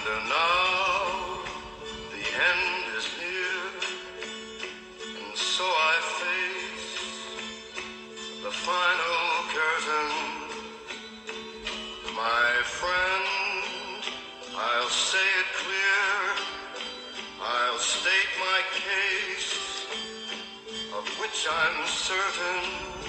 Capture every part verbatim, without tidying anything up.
now the end is near, and so I face the final curtain. My friend, I'll say it clear, I'll state my case, of which I'm certain.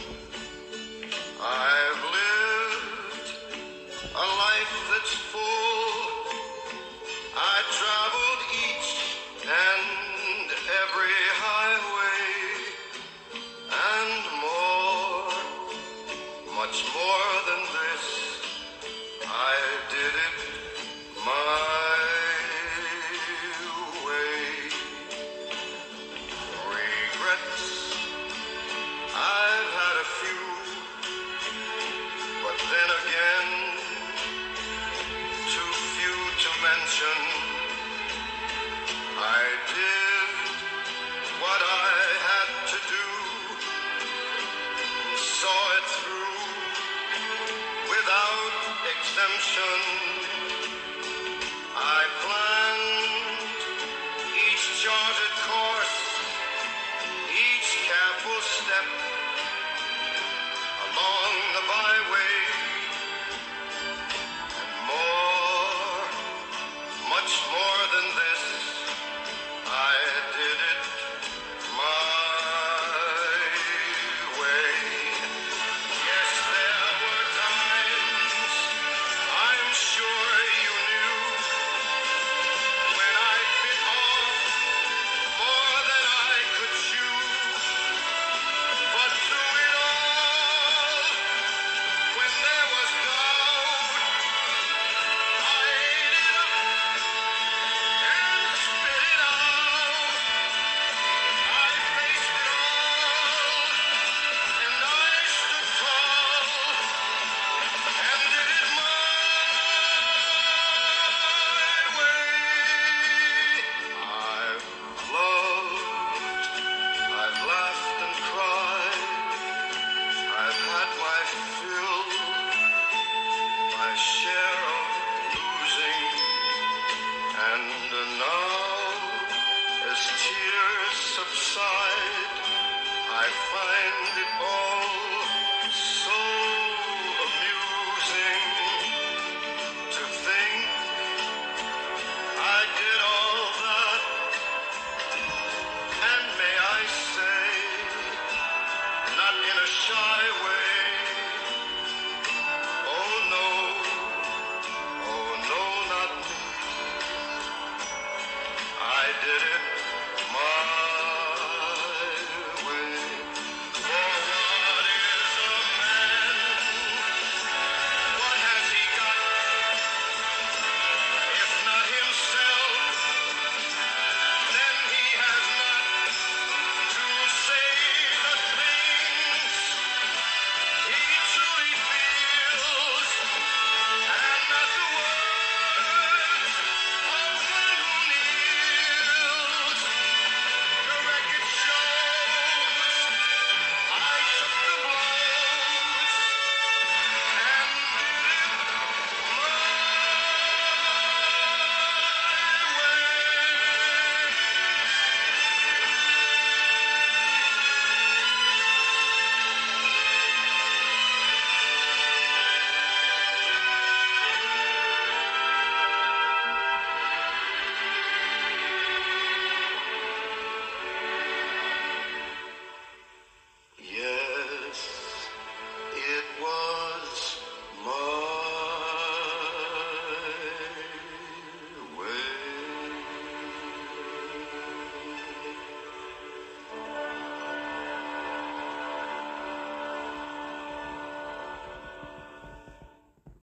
I've lived a life that's full. I traveled each and every highway and more, much more than this. I did it my way. Regrets, I've had a few, but then again, too few to mention. I did what I had to do, saw it through without exemption. I